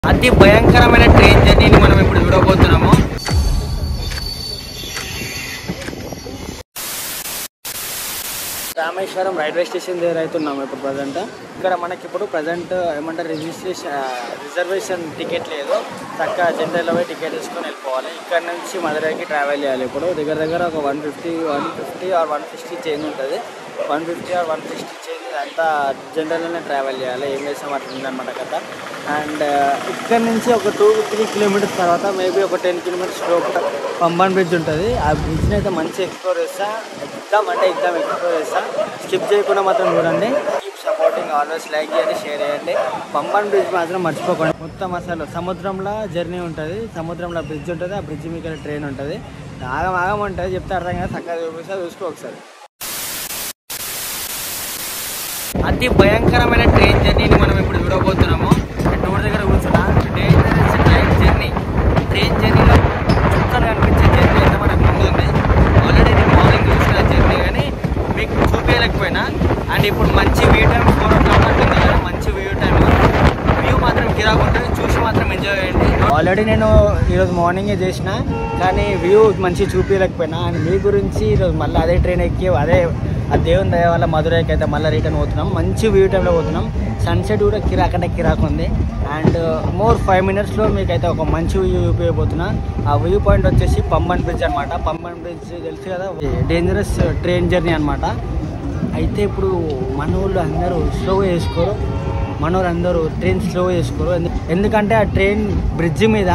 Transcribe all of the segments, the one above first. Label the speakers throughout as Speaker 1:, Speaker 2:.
Speaker 1: అతి భయంకరమైన ట్రైన్ జర్నీని మనం ఇప్పుడు చూడబోతున్నాము. రామేశ్వరం రైల్వే స్టేషన్ దగ్గర అవుతున్నాము ఇప్పుడు ప్రజెంట్. ఇక్కడ మనకి ఇప్పుడు ప్రజెంట్ ఏమంటారు రిజర్వేషన్ టికెట్ లేదు, చక్కగా జనరల్లో పోయి టికెట్ తీసుకొని వెళ్ళిపోవాలి. ఇక్కడ నుంచి మధురైకి ట్రావెల్ చేయాలి. ఇప్పుడు దగ్గర దగ్గర ఒక 150 ఆర్ 160 చేంజ్ ఉంటుంది. 150 ఆర్ 160 చేంజ్ అంతా జనరల్లోనే ట్రావెల్ చేయాలి. ఏం చేసాం అట్లా ఉందన్నమాట కదా. అండ్ ఇక్కడ నుంచి ఒక 2-3 కిలోమీటర్స్ తర్వాత మేబీ ఒక 10 కిలోమీటర్స్ లోపల పంబాన్ బ్రిడ్జ్ ఉంటుంది. ఆ బ్రిడ్జ్ని అయితే మంచిగా ఎక్స్ప్లోర్ చేస్తా. ఎగ్జామ్ ఎక్స్ప్లోర్ చేస్తా. స్కిప్ చేయకుండా మాత్రం చూడండి. కీప్ సపోర్టింగ్, ఆల్వేస్ లైక్ చేయండి, షేర్ చేయండి. పంబాన్ బ్రిడ్జ్ మాత్రం మర్చిపోకండి. మొత్తం అసలు సముద్రంలో జర్నీ ఉంటుంది, సముద్రంలో బ్రిడ్జ్ ఉంటుంది, ఆ బ్రిడ్జ్ మీకు ట్రైన్ ఉంటుంది. ఆగం ఉంటుంది, చెప్తే అర్థం కదా, చక్కగా చూపిస్తా, చూసుకో ఒకసారి. అతి భయంకరమైన ట్రైన్ జర్నీని మనం ఇప్పుడు చూడబోతున్నాము. డోర్ దగ్గర కూర్చున్నా. డేంజరస్ ట్రైన్ జర్నీలో చుక్కలు కనిపించే జర్నీ అయితే మనకు ముందుంది. ఆల్రెడీ నేను మార్నింగ్ చూసిన జర్నీ కానీ మీకు చూపించలేకపోయినా. అండ్ ఇప్పుడు మంచి వ్యూ టైం 4 o'clock ఉంటుంది కదా, మంచి వ్యూ టైం. వ్యూ మాత్రం గిరాకుంటుంది, చూసి మాత్రం ఎంజాయ్ చేయండి. ఆల్రెడీ నేను ఈరోజు మార్నింగే చేసిన కానీ వ్యూ మంచి చూపించలేకపోయినా. అండ్ మీ గురించి ఈరోజు మళ్ళీ అదే ట్రైన్ ఎక్కి ఆ దేవుని దయ వల్ల మధురైకి అయితే మళ్ళీ రిటర్న్ పోతున్నాం. మంచి వ్యూ టైంలో పోతున్నాం. సన్సెట్ కూడా కిరాక్ ఉంది. అండ్ 5 minutesలో మీకైతే ఒక మంచి వ్యూ చూపించబోతున్నా. ఆ వ్యూ పాయింట్ వచ్చేసి పంబన్ బ్రిడ్జ్ అనమాట. పంబన్ బ్రిడ్జ్ తెలుసు కదా, డేంజరస్ ట్రైన్ జర్నీ అనమాట. అయితే ఇప్పుడు మన వాళ్ళు అందరూ స్లోగా చేసుకోరు, ట్రైన్ స్లోగా చేసుకోరు. ఎందుకంటే ఆ ట్రైన్ బ్రిడ్జ్ మీద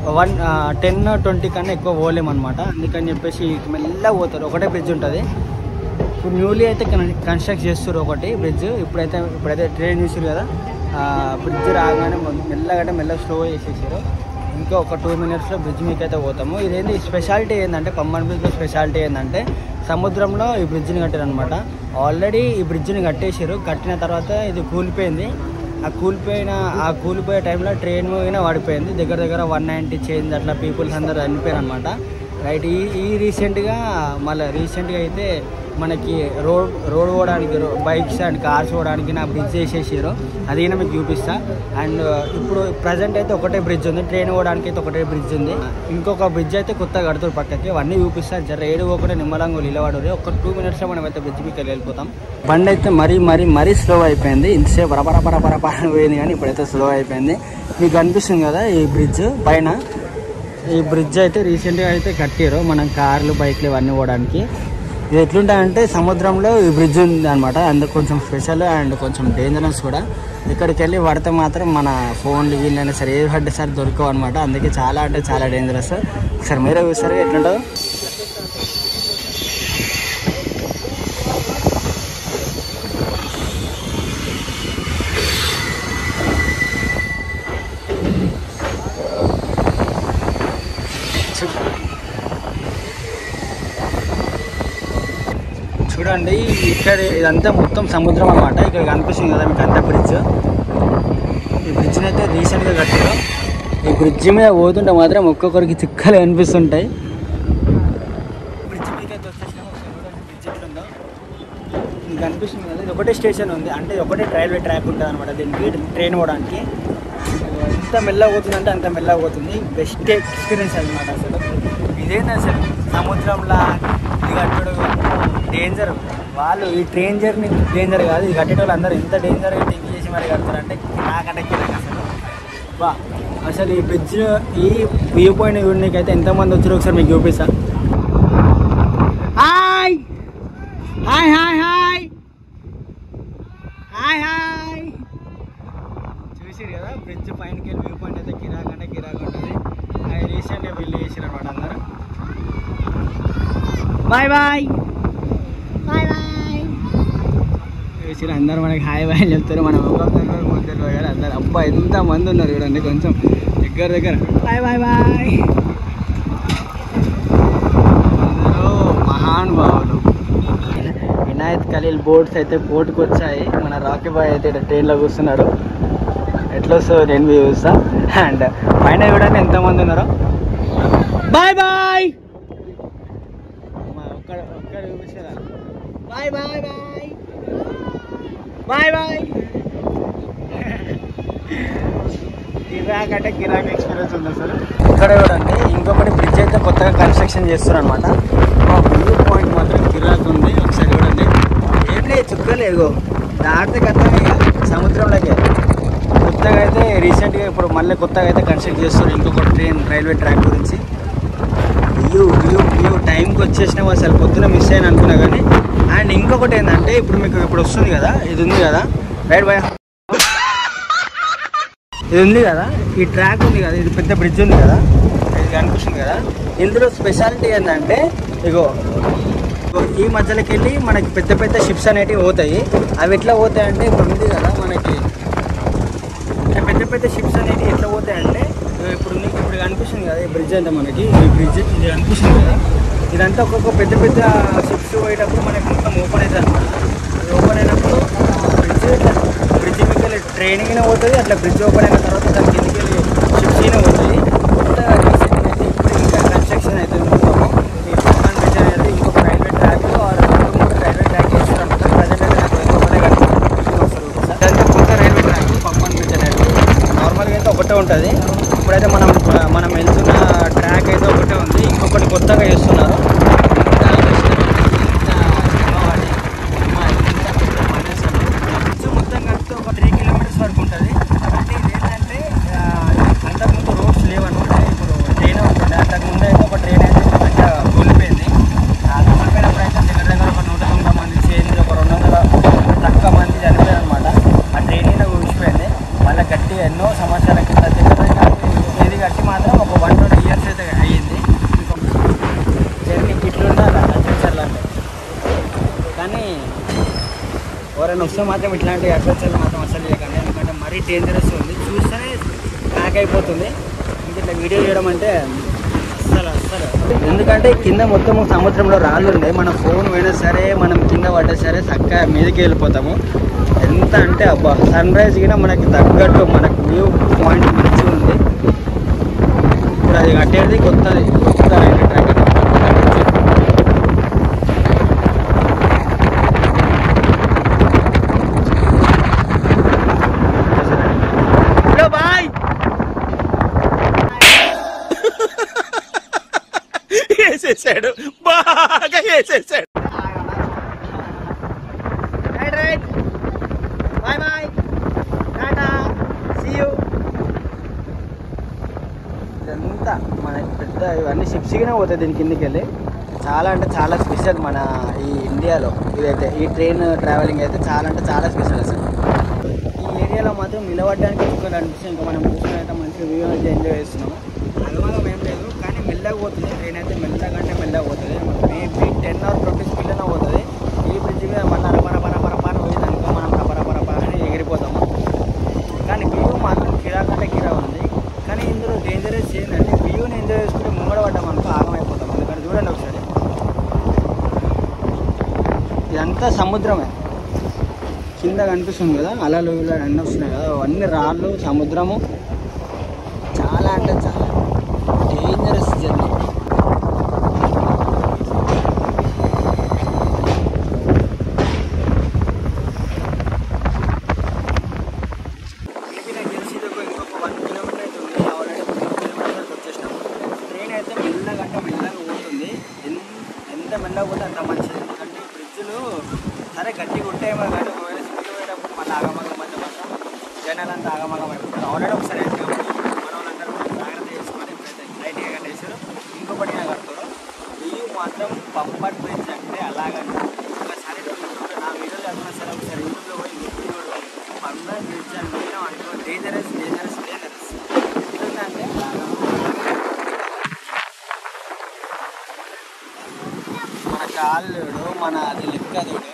Speaker 1: 10-20 కన్నా ఎక్కువ పోలేమన్నమాట. అందుకని చెప్పేసి మెల్లగా పోతారు. ఒకటే బ్రిడ్జ్ ఉంటుంది. ఇప్పుడు న్యూలీ అయితే కన్స్ట్రక్ట్ చేస్తారు ఒకటి బ్రిడ్జ్. ఇప్పుడైతే ట్రైన్ చూసారు కదా, బ్రిడ్జ్ రాగానే మెల్లగా స్లో చేసేసారు. ఇంకా ఒక 2 minutesలో బ్రిడ్జ్ మీకు అయితే పోతాము. ఇదేంటి స్పెషాలిటీ ఏంటంటే, పంబన్ బ్రిడ్జ్లో స్పెషాలిటీ ఏంటంటే సముద్రంలో ఈ బ్రిడ్జ్ని కట్టారు అనమాట. ఆల్రెడీ ఈ బ్రిడ్జ్ని కట్టేసారు. కట్టిన తర్వాత ఇది కూలిపోయింది. ఆ కూలిపోయే టైంలో ట్రైన్ అయినా పడిపోయింది. దగ్గర 190 చేంజ్ అట్లా పీపుల్స్ అందరూ చనిపోయారు అనమాట. రైట్. ఈ రీసెంట్గా అయితే మనకి రోడ్ పోవడానికి, బైక్స్ అండ్ కార్స్ పోవడానికి నా బ్రిడ్జ్ వేసేసారు. అది మీకు చూపిస్తా. అండ్ ఇప్పుడు ప్రజెంట్ అయితే ఒకటే బ్రిడ్జ్ ఉంది, ట్రైన్ పోవడానికి అయితే ఒకటే బ్రిడ్జ్ ఉంది. ఇంకొక బ్రిడ్జ్ అయితే కొత్తగా కడుతారు పక్కకి. అవన్నీ చూపిస్తా. ఏడు పోకుండా నిమ్మలంగా నిలబడరు. ఒక 2 minutesలో మనం అయితే బ్రిడ్జ్ మీకు వెళ్ళిపోతాం. బండి అయితే మరీ స్లో అయిపోయింది. ఇంతసేపు బరబర పోయింది కానీ ఇప్పుడైతే స్లో అయిపోయింది. మీకు కనిపిస్తుంది కదా ఈ బ్రిడ్జ్ పైన. ఈ బ్రిడ్జ్ అయితే రీసెంట్గా అయితే కట్టారు, మనం కార్లు బైక్లు ఇవన్నీ పోవడానికి. ఇది ఎట్లుంటాయంటే సముద్రంలో ఈ బ్రిడ్జ్ ఉంది అనమాట. అందుకు కొంచెం స్పెషల్ అండ్ కొంచెం డేంజరస్ కూడా. ఇక్కడికి వెళ్ళి పడితే మాత్రం మన ఫోన్లు వీళ్ళైనా సరే ఏది పడ్డే సరే దొరకవు అనమాట. అందుకే చాలా డేంజరస్. ఒకసారి మీరే చూస్తారు ఎట్లుంటుందో. చూడండి, ఇక్కడ ఇదంతా మొత్తం సముద్రం అనమాట. ఇక్కడ కనిపిస్తుంది కదా మీకు అంతా బ్రిడ్జ్. ఈ బ్రిడ్జ్ని అయితే రీసెంట్గా కట్టారు. ఈ బ్రిడ్జ్ మీద పోతుంటే మాత్రం ఒక్కొక్కరికి చుక్కలు కనిపిస్తుంటాయి. బ్రిడ్జ్ మీద అయితే వచ్చేసినాము. బ్రిడ్జ్ ఎట్లుందో మీకు కనిపిస్తుంది కదా. ఇది ఒకటే స్టేషన్ ఉంది, అంటే ఒకటే రైల్వే ట్రాక్ ఉంటుంది అనమాట. దీనికి ట్రైన్ పోవడానికి ఎంత మెల్లగా పోతుందంటే అంత మెల్లగా పోతుంది. బెస్ట్ ఎక్స్పీరియన్స్ అనమాట. అసలు ఇదేంటి అసలు సముద్రంలో ఇది కట్టడు డేంజర్. వాళ్ళు ఈ ట్రైన్ జర్నీ డేంజర్ కాదు, ఇది కట్టేటోళ్ళు అందరూ ఎంత డేంజర్గా థింక్ చేసి మరి కడతారంటే నాకంటే అసలు ఈ బ్రిడ్జ్ ఈ వ్యూ పాయింట్ చూడడానికి అయితే ఎంతమంది వచ్చారో ఒకసారి మీకు చూపిస్తా. Hi hi hi hi hi hi చూసారు కదా, బ్రిడ్జ్ పైనకి వెళ్ళి వ్యూ పాయింట్ అయితే కిరాక్ ఉంటుంది. అది రీసెంట్గా బిల్డ్ చేసారు అనమాట అందరూ. బాయ్ బాయ్ చూసి అందరూ మనకి హాయ్ బాయ్ చెప్తారు. మన ముద్దలు పోయారు అందరు. అబ్బా ఎంత మంది ఉన్నారు చూడండి, కొంచెం దగ్గర బాయ్. అందరూ మహానుభావులు. వినాయత్ ఖలీల్ బోట్స్ అయితే పోర్టుకు వచ్చాయి. మన రాకీ బాయ్ అయితే ఇక్కడ ట్రైన్లో కూర్చున్నాడు. ఎట్లా వస్తుందో నేను చూస్తా. అండ్ పైన చూడండి ఎంతమంది ఉన్నారో. బాయ్ ఒక్కడ చూపించారా. బాయ్
Speaker 2: కిరాక్ అంటే కిరాక్ ఎక్స్పీరియన్స్ ఉంది అసలు.
Speaker 1: ఇక్కడ చూడండి ఇంకొకటి బ్రిడ్జ్ అయితే కొత్తగా కన్స్ట్రక్షన్ చేస్తారు అనమాట. వ్యూ పాయింట్ మాత్రం కిరాక్ ఉంది. ఒకసారి చూడండి, ఏం లేదు చుక్కలేదు, దాటితే కథ సముద్రంలోకి. కొత్తగా అయితే రీసెంట్గా ఇప్పుడు మళ్ళీ కొత్తగా అయితే కన్స్ట్రక్ట్ చేస్తారు ఇంకొక రైల్వే ట్రాక్ గురించి. వ్యూ టైంకి వచ్చేసినాం, అసలు పొద్దున మిస్ అయిన అనుకున్నా కానీ. అండ్ ఇంకొకటి ఏంటంటే ఇప్పుడు మీకు ఇప్పుడు వస్తుంది కదా, ఇది ఉంది కదా రైట్ బాయ్, ఇది ఉంది కదా, ఈ ట్రాక్ ఉంది కదా, ఇది పెద్ద బ్రిడ్జ్ ఉంది కదా, ఇది కనిపిస్తుంది కదా. ఇందులో స్పెషాలిటీ ఏంటంటే ఇగో ఈ మధ్యలోకి వెళ్ళి మనకి పెద్ద పెద్ద షిప్స్ అనేటివి పోతాయి. అవి ఎట్లా పోతాయి అంటే ఇప్పుడు ఉంది కదా మనకి పెద్ద పెద్ద షిప్స్ అనేవి ఎట్లా పోతాయంటే ఇప్పుడు కనిపిస్తుంది కదా ఈ బ్రిడ్జ్ అంతా మనకి, ఈ బ్రిడ్జ్ ఇది కనిపిస్తుంది కదా, ఇదంతా ఒక్కొక్క పెద్ద పెద్ద షిప్స్ పోయేటప్పుడు మనకి మొత్తం ఓపెన్ అవుతుంది అనమాట. ఇది ఓపెన్ అయినప్పుడు బ్రిడ్జ్ మీకు వెళ్ళి ట్రైనింగ్ పోతుంది, అట్లా బ్రిడ్జ్ ఓపెన్ అయిన తర్వాత దాని కిందకి వెళ్ళి షిప్స్ పోతుంది. రీసెంట్గా అయితే ఇప్పుడు ఇంకా కన్స్ట్రక్షన్ అవుతుంది మొత్తము. ఈ పమ్మన్ బ్రిడ్జ్ అనేది ఇంకొక రైల్వే ట్రాక్ రైల్వే ట్రాక్ చేస్తున్నారు. ప్రజెంట్ అయితే నాకు ఇంకొకటే కనిపిస్తుంది. ఇదంతా కొత్త రైల్వే ట్రాక్ పమ్మన్ బ్రిడ్జ్ అనేది. నార్మల్గా అయితే ఒకటే ఉంటుంది, ఇప్పుడైతే మనం వెళ్తున్న ట్రాక్ అయితే ఒకటే ఉంది, ఇంకొకటి కొత్తగా చేస్తున్నారు. మొత్తం కలిపితే ఒక 3 కిలోమీటర్స్ వరకు ఉంటుంది. అంటే ఇది ఏంటంటే అంతకుముందు రోడ్స్ లేవన్నమాట. ఇప్పుడు ట్రైన్ ఉంటుంది, అంతకుముందు అయితే ఒక ట్రైన్ అయితే మంచిగా కూలిపోయింది. అది కూలిపోయినప్పుడు అయితే దగ్గర ఒక 190 మంది చేంజ్, ఒక 200 తక్కువ మంది చనిపోయారు అనమాట. ఆ ట్రైన్ అయినా కూలిపోయింది. మళ్ళీ గట్టి ఎన్నో సంవత్సరాల కింద ఇది కట్టి మాత్రం ఒక 120 ఇయర్స్ అయితే అయ్యింది. జర్నీ ఇట్లుండాలి అడ్వెంచర్లు అంటే. కానీ ఎవరైనా వస్తే మాత్రం ఇట్లాంటి అడ్వెంచర్లు మాత్రం అసలు చేయకండి, ఎందుకంటే మరీ డేంజరస్ ఉంది. చూస్తేనే ప్యాక్ అయిపోతుంది. ఇంక ఇట్లా వీడియో చేయడం అంటే అస్సలు ఎందుకంటే కింద మొత్తం సముద్రంలో రాళ్ళు ఉన్నాయి. మన ఫోన్ పోయినా సరే, మనం కింద పడ్డా సరే చక్కగా మీదకి వెళ్ళిపోతాము. ఎంత అంటే అబ్బా, సన్ రైజ్ కూడా మనకి తగ్గట్టు మనకు వ్యూ పాయింట్ మంచిగా ఉంది. ఇప్పుడు అది కట్టేది కొత్త రైల్వే ట్రాక్. హలో బాయ్, వేసేసాడు, బాగా వేసేసాడు. Right bye bye, tata, see you. ఇదంతా మనకి పెద్ద ఇవన్నీ షిప్స్గానే పోతాయి దీని కిందికి వెళ్ళి. చాలా అంటే చాలా స్పెషల్ మన ఈ ఇండియాలో. ఇదైతే ఈ ట్రైన్ ట్రావెలింగ్ అయితే చాలా అంటే చాలా స్పెషల్ అసలు. ఈ ఏరియాలో మాత్రం నిలబడడానికి ఎక్కువ అనిపిస్తుంది. ఇంకా మనం కూర్చొని అయితే మంచిగా వ్యూ అయితే ఎంజాయ్ చేస్తున్నాము. అనుమానం ఏం లేదు, కానీ మెల్లగా పోతుంది ట్రైన్ అయితే. మెల్లగా అంటే మెల్లగా పోతుంది, మేబీ 10 or 20 స్పీడ్లోనే పోతుంది. ఈ బ్రిడ్జ్ మీద మన పర పోయేదనుకో మనం పర అని ఎగిరిపోతాము. కానీ వ్యూ మాత్రం కిరాక్ అంటే కిరాక్ ఉంది. కానీ ఇందులో డేంజరస్ ఏంటంటే వ్యూని ఎంజాయ్ చేసుకుంటే ముంగడ పడ్డాం అనుకో ఆగమైపోతాం. అందుకని చూడండి ఒకసారి, ఇదంతా సముద్రమే. కింద కనిపిస్తుంది కదా అలలు ఇలా అన్నీ వస్తున్నాయి కదా, అవన్నీ రాళ్ళు, సముద్రము. చాలా అంటే చాలా డేంజరస్ జర్నీ. మెల్లకపోతే అంత మంచిది. ఎందుకంటే ఈ బ్రిడ్జ్లు సరే గట్టిగా ఉంటాయేమో కానీ ఒకవేళ స్పీడ్ పోయేటప్పుడు మళ్ళీ ఆగమగం మధ్య మాత్రం జనాలంతా ఆగమగం అయిపోతారు. ఆల్రెడీ ఒకసారి అయితే మన వాళ్ళందరూ జాగ్రత్త చేసుకొని ఇప్పుడైతే లైట్గా కట్టేసారు, ఇంకొకటి కడతారు. వ్యూ మాత్రం పంబన్ బ్రిడ్జ్ అంటే అలాగంటే ఒకసారి నా వీడియోలో చదివిన సరే ఒకసారి యూట్యూబ్లో పోయి చూడు. పంబన్ బ్రిడ్జ్ అంటే అనుకో డేంజరస్ ఎట్లుందంటే మన కాళ్ళు మన అది లెక్క చూడు.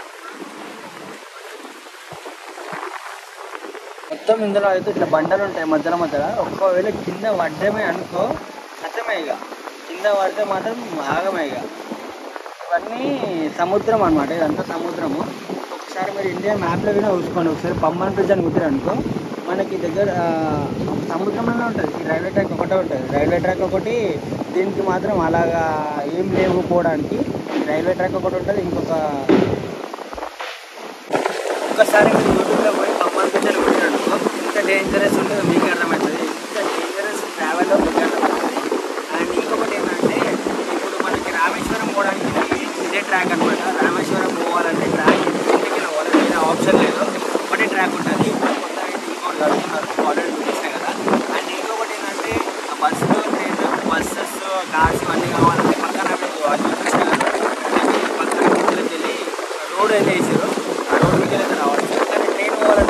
Speaker 1: మొత్తం ఇందులో అయితే ఇట్లా బండలు ఉంటాయి మధ్యలో. ఒక్కవేళ కింద పడ్డమే అనుకో కష్టమే, ఇక కింద పడితే మాత్రం ఆగమే. ఇక ఇవన్నీ సముద్రం అనమాట, ఇదంతా సముద్రము. ఒకసారి మీరు ఇండియా మ్యాప్లో కూడా చూసుకోండి. ఒకసారి పమ్మన్ బ్రిడ్జ్ అని కుట్టారు అనుకో మనకి దగ్గర సముద్రంలోనే ఉంటుంది. ఈ రైల్వే ట్రాక్ ఒకటే ఉంటుంది, రైల్వే ట్రాక్ ఒకటి. దీనికి మాత్రం అలాగా ఏం లేకపోవడానికి రైల్వే ట్రాక్ ఒకటి ఉంటుంది. ఒక్కసారి మీరు యూట్యూబ్లో పోయి పమ్మన్ బ్రిడ్జ్ అని కుట్టారు అనుకో ఎంత డేంజరస్ ఉంటుందో మీకు అర్థమవుతుంది. ఇంత డేంజరస్ ట్రావెల్లో మీకు అర్థమవుతుంది. అండ్ ఇంకొకటి ఏంటంటే ఇప్పుడు మనకి రామేశ్వరం పోవడానికి ఇదే ట్రాక్ అనమాట. రామేశ్వరం పోవాలంటే ట్రాక్ ఇంటికి పోవాలి, వేరే ఆప్షన్ లేదు. ఒకటే ట్రాక్ ఉంటుంది. కొత్త ఇంకోటి కడుతున్నారు, ఆల్రెడీ చూపిస్తాం కదా. అండ్ ఇంకొకటి ఏంటంటే బస్సులు, ట్రైన్లు, బస్సెస్, కార్స్ ఇవన్నీ కావాలంటే పక్కన చూపిస్తాను కదా. పక్కన ఇంట్లోకి వెళ్ళి రోడ్ అయితే వేసారు, ఆ రోడ్ మీకు అయితే రావచ్చు. కానీ ట్రైన్ పోవాలంటే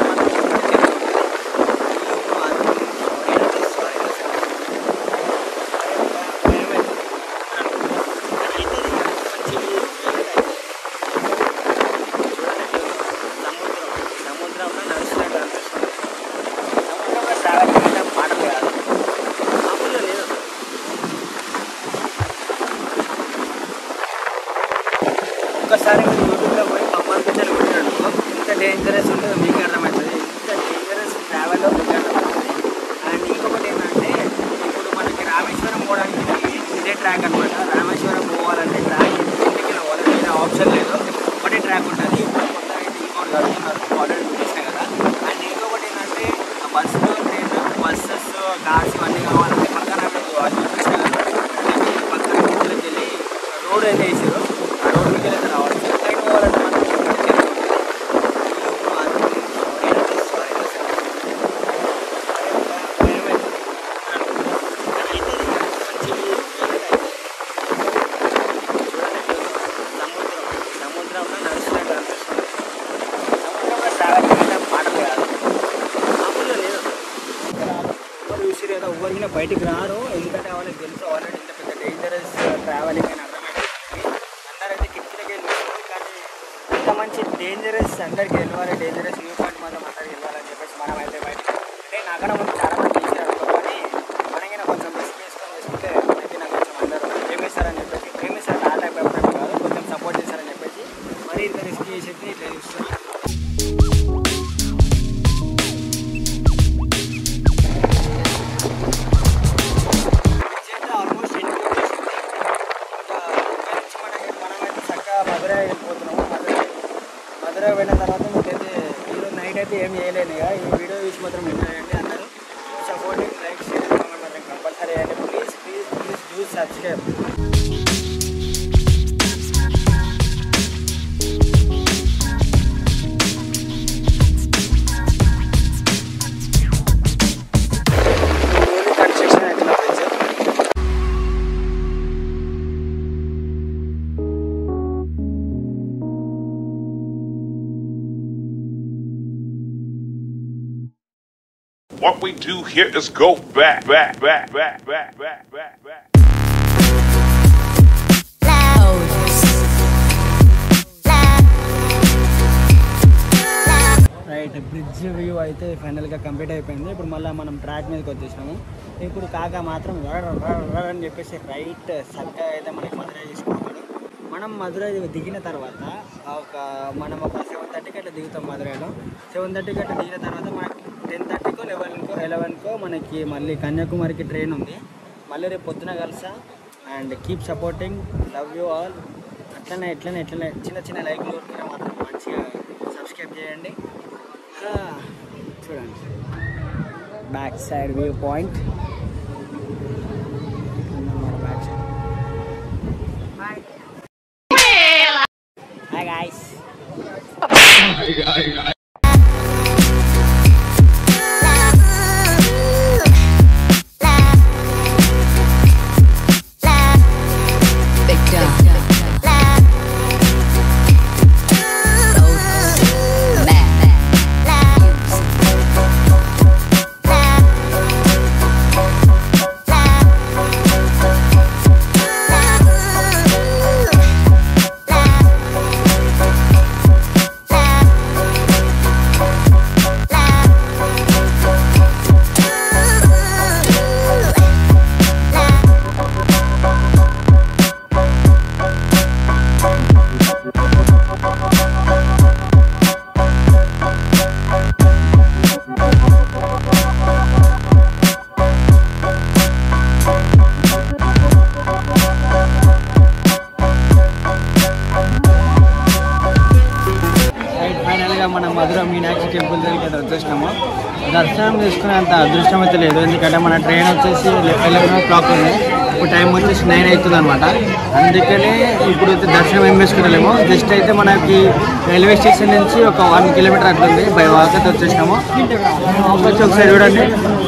Speaker 1: ఒక్కసారి మీరు యూట్యూబ్లో పోయి పంబాన్ పిక్చర్ కొట్టినట్టు ఇంత డేంజరస్ ఉంటుందో మీకు అర్థమవుతుంది. ఇంత డేంజరస్ ట్రావెల్లో మీకు అర్థమవుతుంది. అండ్ ఇంకొకటి ఏంటంటే ఇప్పుడు మనకి రామేశ్వరం పోవడానికి ఇదే ట్రాక్ అనమాట. రామేశ్వరం పోవాలంటే ట్రాక్ ఇంటికి పోవాలి, వేరే ఆప్షన్ లేదు. ఒకటే ట్రాక్ ఉంటుంది. కొత్త ఇంకోటి కడుతున్నారు, ఆల్రెడీ చూపిస్తాం కదా. అండ్ ఇంకొకటి ఏంటంటే బస్సులు, ట్రైన్లు, బస్సెస్, కార్స్ ఇవన్నీ కావాలంటే పక్కన చూపిస్తాం కదా. పక్కన ఇంట్లోకి వెళ్ళి రోడ్ అయితే వేసారు, ఆ రోడ్ మీకు అయితే రావచ్చు. ట్రైన్ పోవాలంటే మనం సముద్రంలో నడుస్తున్నట్టు అనిపిస్తుంది. సముద్రంలో ట్రావెల్ చేయడం మాటలు కాదు, మామూలుగా లేదు. ఎవరు చూసి లేదా ఎవరికైనా బయటికి రారు, ఎందుకంటే వాళ్ళకి తెలుసు ఆల్రెడీ ఇంత పెద్ద డేంజరస్ ట్రావెలింగ్ అని అర్థమైంది. అందరైతే కిటికీలకి వెళ్ళి కానీ ఇంత మంచి డేంజరస్ అందరికి వెళ్ళాలి, డేంజరస్ వ్యూ పాయింట్ మాత్రం అందరికి వెళ్ళాలని చెప్పేసి మనం అయితే బయటకు అంటే నాకన్నా ముందు చాలా మంది చేశారు కానీ మనకైనా కొంచెం రిస్క్ చేసుకుంటే మనకి నాకు కొంచెం అందరూ ప్రేమిస్తారని చెప్పేసి, ప్రేమిస్తారు ఆ టైప్ ఎవరైనా కాదు, కొంచెం సపోర్ట్ చేస్తారని చెప్పేసి మరి ఇంత రిస్క్ చేసేది ఇట్లా చూస్తున్నాను. మధురై వెళ్ళిపోతున్నాము. మధురై వెళ్ళిన తర్వాత మీకైతే ఈరోజు నైట్ అయితే ఏం చేయలేను. ఇక ఈ వీడియో చూసి మాత్రం ఎంజాయ్ చేయండి. అందరూ సపోర్టింగ్, లైక్, షేర్, కామెంట్ మాత్రం కంపల్సరీ చేయండి. Please please please do subscribe.
Speaker 3: What we do here is go back.
Speaker 1: Right, bridge view అయితే ఫైనల్గా కంప్లీట్ అయిపోయింది. ఇప్పుడు మళ్ళీ మనం ట్రాక్ మీదకి వచ్చేసినాము. ఇప్పుడు కాక మాత్రం అని చెప్పేసి రైట్ చక్కగా అయితే మనకి మధురై తీసుకుంటాడు. మనం మధురై దిగిన తర్వాత మనం ఒక 7:30కి అట్లా దిగుతాం మధురైలో. 7:30కి అట్లా దిగిన తర్వాత మనకి 10:30కో 11కో మనకి మళ్ళీ కన్యాకుమారికి ట్రైన్ ఉంది. మళ్ళీ రేపు పొద్దున కలుసా. And keep supporting, love you all. అట్లనే చిన్న చిన్న లైక్లు ఊరికే మాత్రం మంచిగా సబ్స్క్రైబ్ చేయండి. చూడండి back side view point. Hi guys. దర్శనం చేసుకునేంత అదృష్టం అయితే లేదు. ఎందుకంటే మన ట్రైన్ వచ్చేసి 11 ఉంది. ఇప్పుడు టైం వచ్చేసి 9 అవుతుంది అనమాట. అందుకనే ఇప్పుడు దర్శనం ఏం వేసుకుంటలేము. జస్ట్ అయితే మనకి రైల్వే స్టేషన్ నుంచి ఒక 1 కిలోమీటర్ అట్లుంది. బై వాక్ అయితే వచ్చేసినాము. వచ్చి ఒకసారి చూడండి.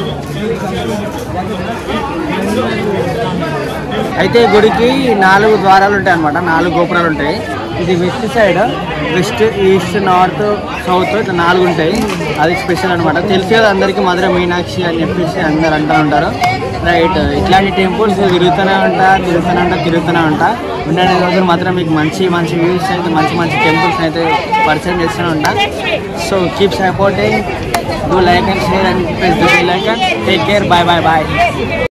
Speaker 1: అయితే గుడికి 4 ద్వారాలు ఉంటాయి అనమాట. 4 గోపురాలు ఉంటాయి. ఇది west side, west, east, north, south ఇట్లా 4 ఉంటాయి. అది స్పెషల్ అనమాట. తెలుసు కదా అందరికీ మధుర మీనాక్షి అని చెప్పేసి అందరు అంటూ ఉంటారు. రైట్, ఇట్లాంటి టెంపుల్స్ తిరుగుతూనే ఉంటా. ఉండే రోజులు మాత్రం మీకు మంచి వ్యూస్ అయితే మంచి టెంపుల్స్ అయితే పరిచయం చేస్తూనే ఉంటా. So keep supporting, do like and share and press the bell icon. Take care, bye.